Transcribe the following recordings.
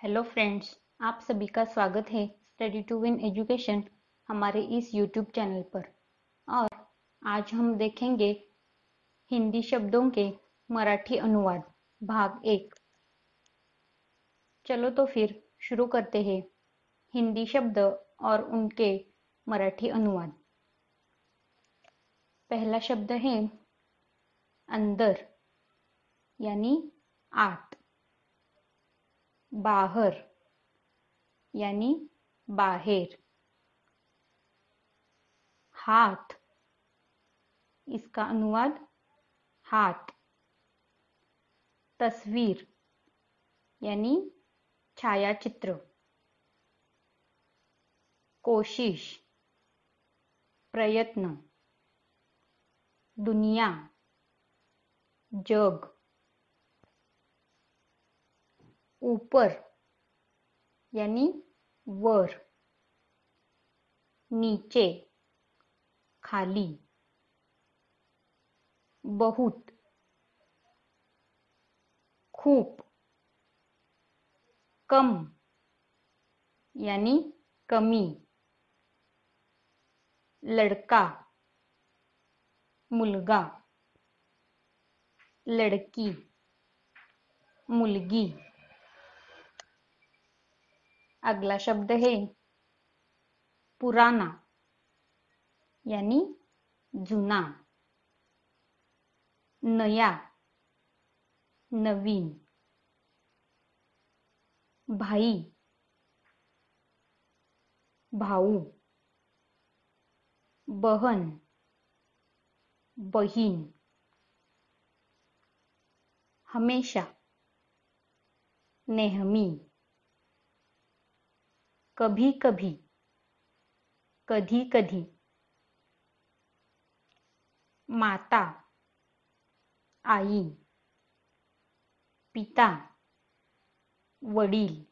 Hello friends, आप सभी का स्वागत है स्टडी टू विन एजुकेशन हमारे इस यूट्यूब चैनल पर। और आज हम देखेंगे हिंदी शब्दों के मराठी अनुवाद भाग 1। चलो तो फिर शुरू करते हैं हिंदी शब्द और उनके मराठी अनुवाद। पहला शब्द है अंदर यानी आत, बाहर यानी बाहर, हाथ, इसका अनुवाद हाथ, तस्वीर यानी छायाचित्र, कोशिश प्रयत्न, दुनिया जग, ऊपर यानी वर, नीचे खाली, बहुत, खूप, कम यानी कमी, लड़का मुलगा, लड़की मुलगी। अगला शब्द है पुराना यानी जुना, नया नवीन, भाई भाऊ, बहन बहीण, हमेशा नेहमी, कभी कभी कधी कधी, माता आई, पिता वडील।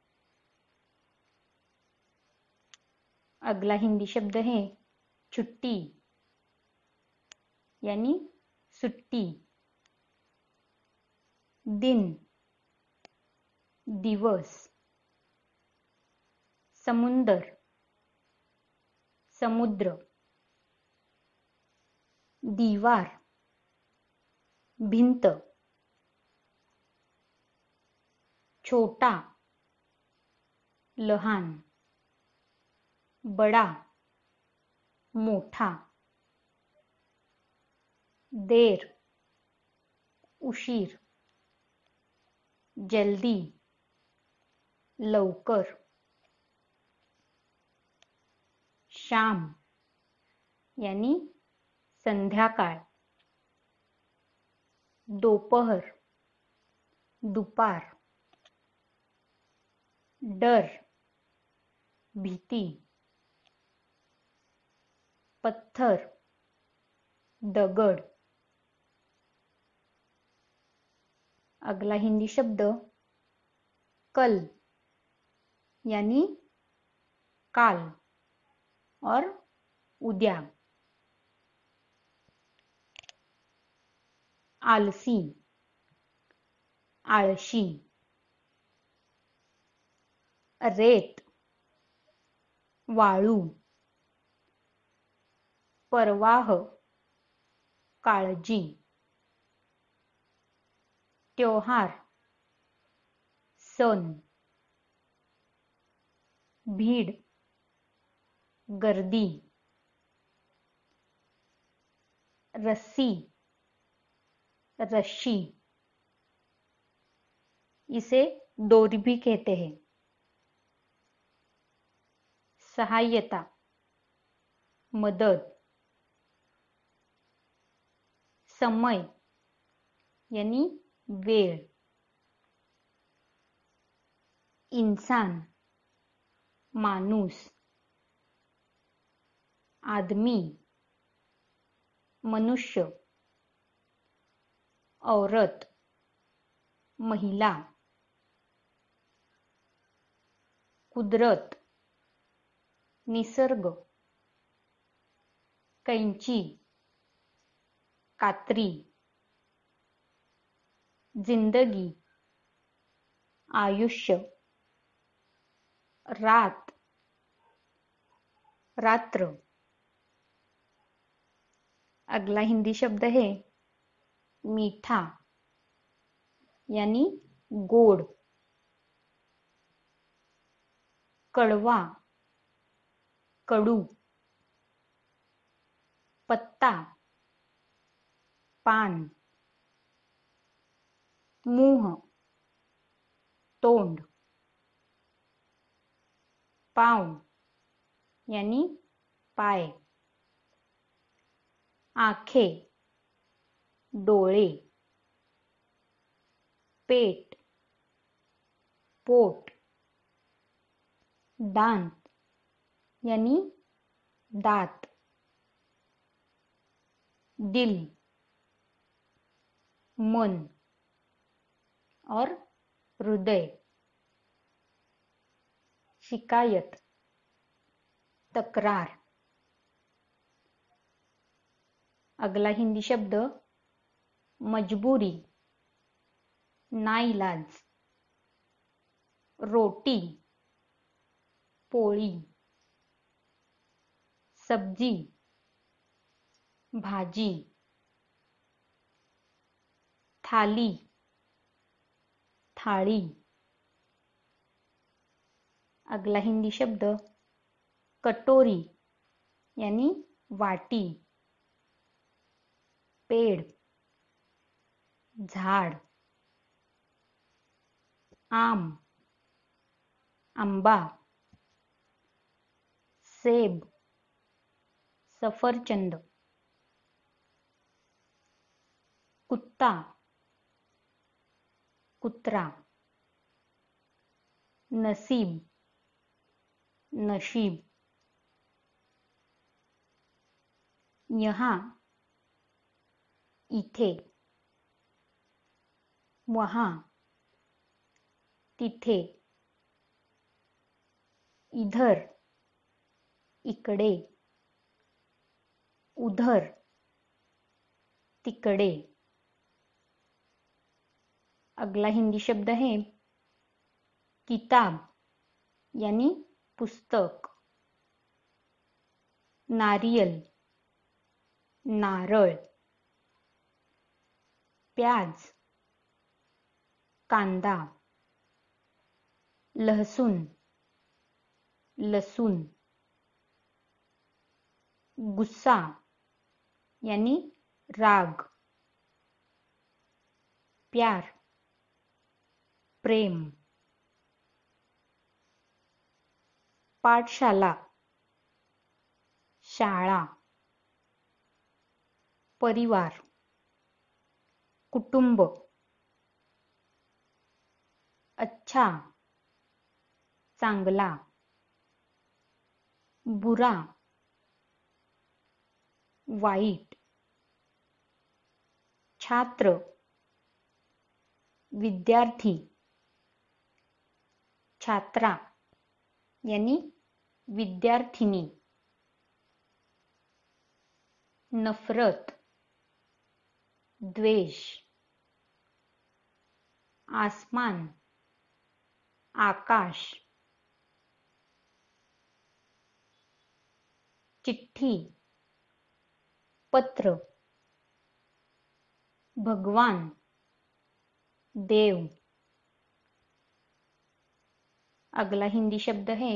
अगला हिंदी शब्द है छुट्टी यानी सुट्टी, दिन दिवस, समुंदर समुद्र, दीवार भिंत, छोटा लहान, बडा मोठा, देर उशीर, जल्दी लवकर, शाम यानी संध्याकाळ, दोपहर दुपार, डर भीती, पत्थर दगड। अगला हिंदी शब्द कल यानी काल और उद्या, आलसी आळशी, रेत वाळू, परवाह काळजी, त्योहार सण, भीड़ गर्दी, रस्सी रस्सी, इसे डोरी भी कहते हैं। सहायता मदद, समय यानी वेळ, इंसान माणूस, आदमी मनुष्य, औरत महिला, कुदरत निसर्ग, कैंची कात्री, जिंदगी आयुष्य, रात, रात्र। अगला हिंदी शब्द है मीठा, यानी गोड। कड़वा, कडू। पत्ता, पान। मुंह, तोंड। पाँव, यानी पाय। आंखें, डोळे। पेट, पोट। दांत, यानी दांत। दिल, मन और हृदय। शिकायत, तकरार। अगला हिंदी शब्द मजबूरी, नाईलाज। रोटी, पोळी। सब्जी, भाजी। थाली, थाळी। अगला हिंदी शब्द कटोरी, यानी वाटी। पेड़, झाड़। आम, आंबा। सेब, सफरचंद। कुत्ता, कुत्रा। नसीब, नशीब। यहाँ, इथे। वहाँ, तिथे। इधर, इकडे। उधर, तिकडे। अगला हिंदी शब्द है किताब, यानी पुस्तक। नारियल, नारळ। प्याज, कांदा। लहसुन, लसूण। गुस्सा, यानी राग। प्यार, प्रेम। पाठशाला, शाळा। परिवार, कुटुंब। अच्छा, चांगला। बुरा, वाईट। छात्र, विद्यार्थी। छात्रा, यानी विद्यार्थिनी। नफरत, द्वेष। आसमान, आकाश। चिट्ठी, पत्र। भगवान, देव। अगला हिंदी शब्द है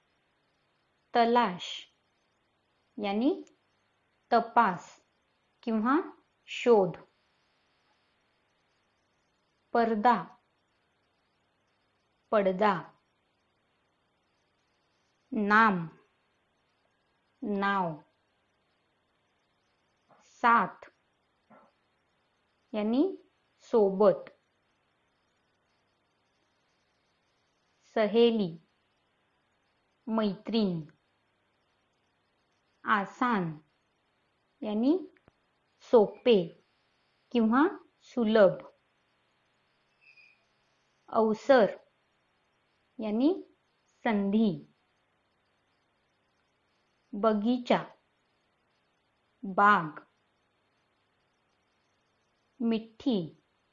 तलाश, यानी तपास किंवा शोध। पर्दा, पडदा। नाम, नाव। साथ, यानी सोबत। सहेली, मैत्रीण। आसान, यानी सोपे किंवा सुलभ। अवसर, यानी संधी। बगीचा, बाग। मिट्टी,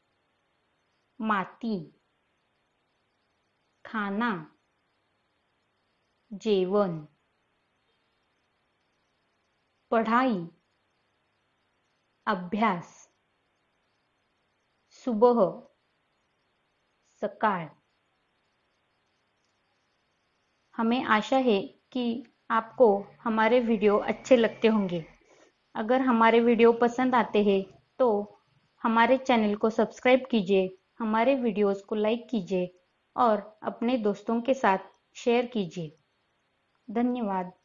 माती। खाना, जेवण, पढ़ाई, अभ्यास, सुबह, सकाळ। हमें आशा है कि आपको हमारे वीडियो अच्छे लगते होंगे। अगर हमारे वीडियो पसंद आते हैं तो हमारे चैनल को सब्सक्राइब कीजिए, हमारे वीडियोस को लाइक कीजिए और अपने दोस्तों के साथ शेयर कीजिए। धन्यवाद।